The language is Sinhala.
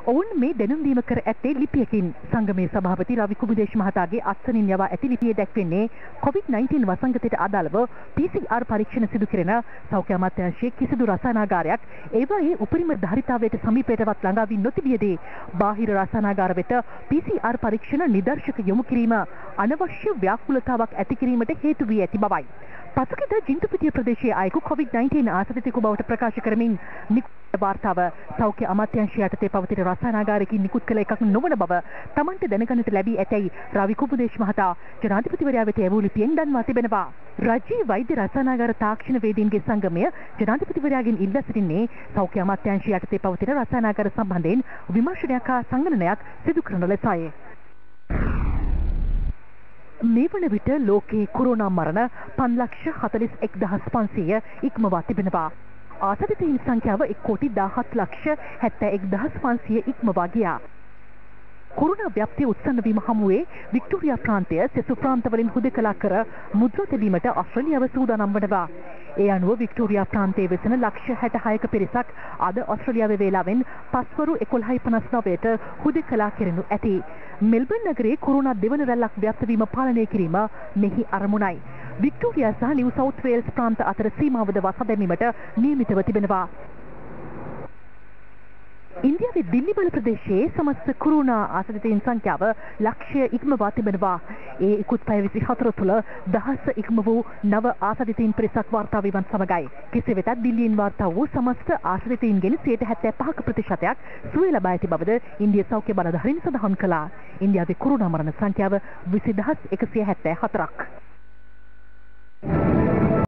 ඔවුන් මේ දැනුම් දීම කර ඇත්තේ ලිපියකින්. සංගමේ සභාපති රවි කුමුදේශ මහතාගේ අත්සනින් යවා ඇති ලිපියේ දැක්වෙන්නේ COVID-19 වසංගතයට අදාළව PCR පරීක්ෂණ සිදු කෙරෙන සෞඛ්‍ය අමාත්‍යාංශයේ කිසිදු රසායනාගාරයක් ඒවායේ උපරිම ධාරිතාවයට සමීපයටවත් ළඟා වී නොතිබියදී බාහිර රසායනාගාර වෙත PCR පරීක්ෂණ නිදර්ශක යොමු කිරීම අනවශ්‍ය ව්‍යාකූලතාවක් ඇති කිරීමට හේතු වී ඇති බවයි. පසුගියදා ජින්තුපිටිය ප්‍රදේශයේ අයෙකු COVID-19 ආසාදිතෙකු බවට ප්‍රකාශ කරමින් වාර්තාව සෞඛ්‍ය අමාත්‍යාංශය යටතේ පවතින රසායනාගාරයකින් නිකුත් කළ එකක් නොවන බව තමන්ට දැනගන්නට ලැබී ඇතැයි රවි කුමුදේශ මහතා ජනාධිපතිවරයා වෙත යවූ ලිපියෙන් දන්වා තිබෙනවා. රාජ්‍ය වෛද්‍ය රසායනාගාර තාක්ෂණ වේදීන්ගේ සංගමය ජනාධිපතිවරයාගෙන් ඉල්ලා සිටින්නේ සෞඛ්‍ය අමාත්‍යාංශය යටතේ පවතින රසායනාගාර සම්බන්ධයෙන් විමර්ශනයක් හා සංගණනයක් සිදු කරන ලෙසයි. මේ වන විට ලෝකයේ කොරෝනා මරණ 5,41,500 ඉක්මවා තිබෙනවා. ආසාදිතයින් සංඛ්‍යාව 1,17,71,500 ඉක්මවා ගියා. කොරෝනා ව්‍යාප්තිය උත්සන්න වීම හමුවේ වික්ටෝරියා ප්‍රාන්තය සෙසු ප්‍රාන්තවලින් හුදකලා කර මුද්‍රා තැබීමට ඕස්ට්‍රේලියාව සූදානම් වනවා. ඒ අනුව වික්ටෝරියා ප්‍රාන්තයේ වෙසෙන 166ක පිරිසක් අද ඕස්ට්‍රේලියාවේ වේලාවෙන් පස්වරු 11:59ට හුදකලා කෙරෙනු ඇති. මෙල්බන් නගරයේ කොරෝනා දෙවන රැල්ලක් ව්‍යාප්ත වීම පාලනය කිරීම මෙහි අරමුණයි. වික්ටෝරියා සහ නිව් සවුත් වේල්ස් ප්‍රාන්ත අතර සීමාවද වසා දැමීමට නියමිතව තිබෙනවා. ඉන්දියාවේ දිල්ලි බල ප්‍රදේශයේ සමස්ත කොරෝනා ආසාදිතයින් සංඛ්‍යාව ලක්ෂය ඉක්මවා තිබෙනවා. ඒ ඉක්ුත් පැය 24 තුළ දහස් ඉක්ම වූ නව ආසාදිතයින් පිරිසක් වාර්තා වීමත් සමගයි. කෙසේ වෙතත් දිල්ලියෙන් වාර්තා වූ සමස්ත ආසාදිතයින්ගෙන් 75% සුවය ලබා ඇති බවද ඉන්දියා සෞඛ්‍ය බලධාරීන් සඳහන් කළා. ඉන්දියාවේ කොරෝනා මරණ සංඛ්‍යාව 20,174ක්.